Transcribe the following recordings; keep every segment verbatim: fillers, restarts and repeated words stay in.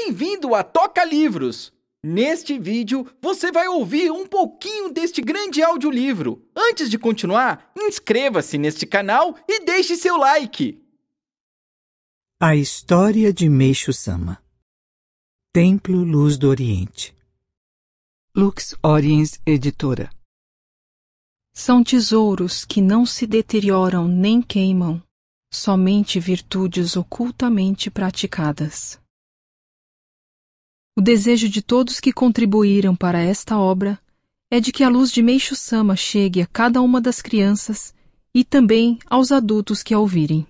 Bem-vindo a Toca Livros! Neste vídeo, você vai ouvir um pouquinho deste grande audiolivro. Antes de continuar, inscreva-se neste canal e deixe seu like. A História de Meishu Sama. Templo Luz do Oriente. Lux Oriens Editora. São tesouros que não se deterioram nem queimam, somente virtudes ocultamente praticadas. O desejo de todos que contribuíram para esta obra é de que a luz de Meishu Sama chegue a cada uma das crianças e também aos adultos que a ouvirem.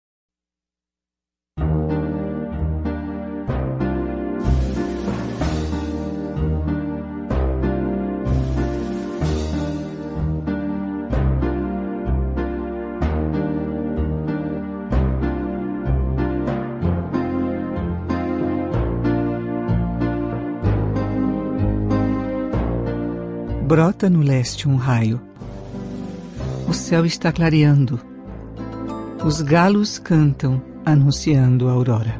Brota no leste um raio. O céu está clareando. Os galos cantam, anunciando a aurora.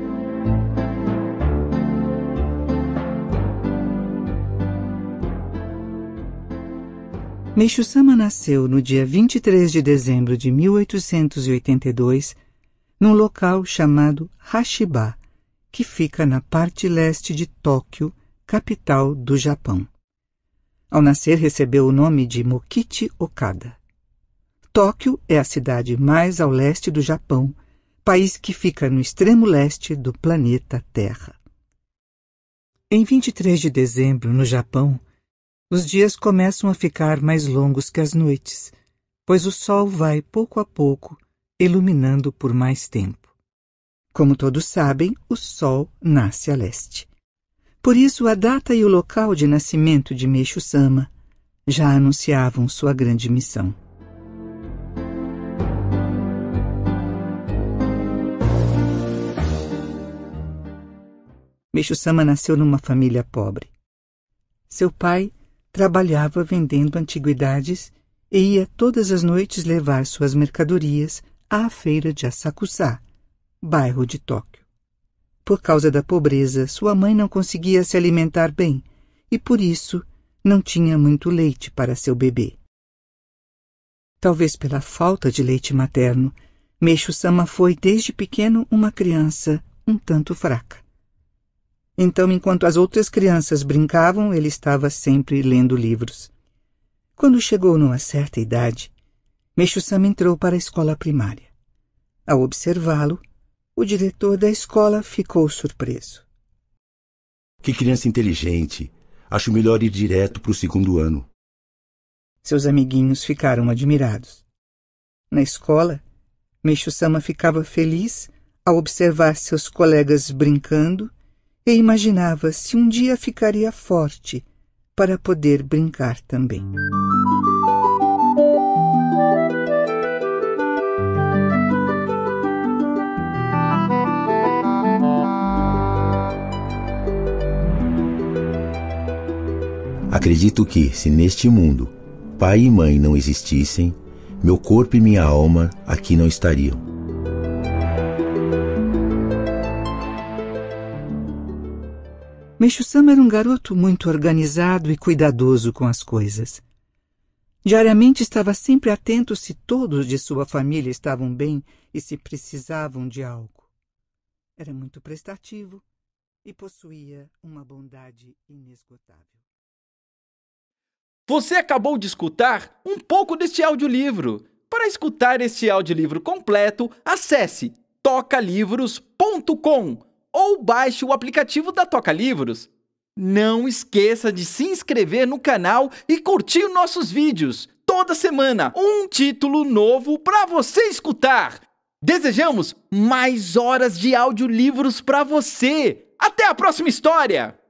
Meishu Sama nasceu no dia vinte e três de dezembro de mil oitocentos e oitenta e dois, num local chamado Hashiba, que fica na parte leste de Tóquio, capital do Japão. Ao nascer, recebeu o nome de Mokichi Okada. Tóquio é a cidade mais ao leste do Japão, país que fica no extremo leste do planeta Terra. Em vinte e três de dezembro, no Japão, os dias começam a ficar mais longos que as noites, pois o sol vai, pouco a pouco, iluminando por mais tempo. Como todos sabem, o sol nasce a leste. Por isso, a data e o local de nascimento de Meishu Sama já anunciavam sua grande missão. Meishu Sama nasceu numa família pobre. Seu pai trabalhava vendendo antiguidades e ia todas as noites levar suas mercadorias à feira de Asakusa, bairro de Tóquio. Por causa da pobreza, sua mãe não conseguia se alimentar bem e, por isso, não tinha muito leite para seu bebê. Talvez pela falta de leite materno, Meishu Sama foi, desde pequeno, uma criança um tanto fraca. Então, enquanto as outras crianças brincavam, ele estava sempre lendo livros. Quando chegou numa certa idade, Meishu Sama entrou para a escola primária. Ao observá-lo, o diretor da escola ficou surpreso. Que criança inteligente! Acho melhor ir direto para o segundo ano. Seus amiguinhos ficaram admirados. Na escola, Meishu Sama ficava feliz ao observar seus colegas brincando e imaginava se um dia ficaria forte para poder brincar também. Acredito que, se neste mundo pai e mãe não existissem, meu corpo e minha alma aqui não estariam. Meishu Sama era um garoto muito organizado e cuidadoso com as coisas. Diariamente estava sempre atento se todos de sua família estavam bem e se precisavam de algo. Era muito prestativo e possuía uma bondade inesgotável. Você acabou de escutar um pouco deste audiolivro. Para escutar este audiolivro completo, acesse toca livros ponto com ou baixe o aplicativo da Toca Livros. Não esqueça de se inscrever no canal e curtir nossos vídeos. Toda semana, um título novo para você escutar. Desejamos mais horas de audiolivros para você. Até a próxima história!